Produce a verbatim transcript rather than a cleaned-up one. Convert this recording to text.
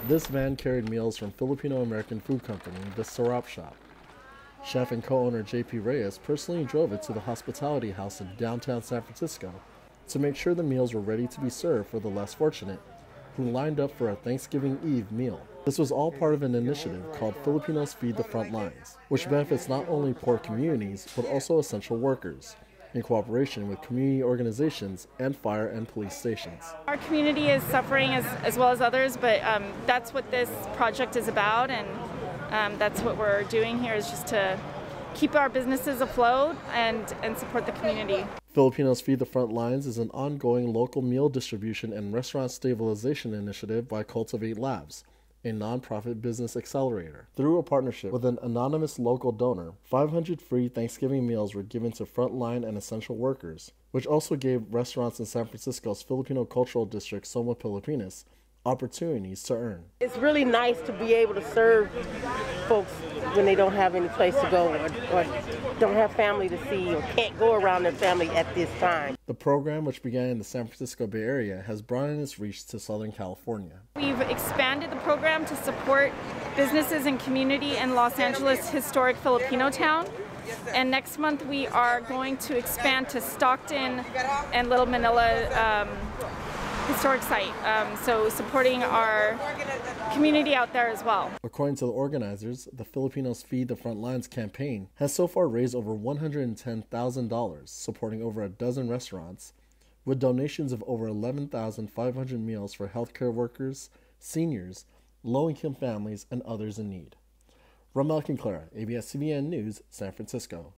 This van carried meals from Filipino-American food company, the Sarap Shop. Chef and co-owner J P Reyes personally drove it to the hospitality house in downtown San Francisco to make sure the meals were ready to be served for the less fortunate, who lined up for a Thanksgiving Eve meal. This was all part of an initiative called Filipinos Feed the Frontlines, which benefits not only poor communities, but also essential workers, in cooperation with community organizations and fire and police stations. Our community is suffering as, as well as others, but um, that's what this project is about, and um, that's what we're doing here, is just to keep our businesses afloat and, and support the community. Filipinos Feed the Frontlines is an ongoing local meal distribution and restaurant stabilization initiative by Cultivate Labs, a nonprofit business accelerator. Through a partnership with an anonymous local donor, five hundred free Thanksgiving meals were given to frontline and essential workers, which also gave restaurants in San Francisco's Filipino cultural district, Soma Pilipinas, opportunities to earn. It's really nice to be able to serve folks when they don't have any place to go, or, or don't have family to see, or can't go around their family at this time. The program, which began in the San Francisco Bay Area, has broadened its reach to Southern California. We've expanded the program to support businesses and community in Los Angeles' historic Filipino town. And next month we are going to expand to Stockton and Little Manila um, historic site, um, so supporting our community out there as well. According to the organizers, the Filipinos Feed the Frontlines campaign has so far raised over one hundred ten thousand dollars, supporting over a dozen restaurants, with donations of over eleven thousand five hundred meals for healthcare workers, seniors, low-income families, and others in need. Rommel Conclara, A B S C B N News, San Francisco.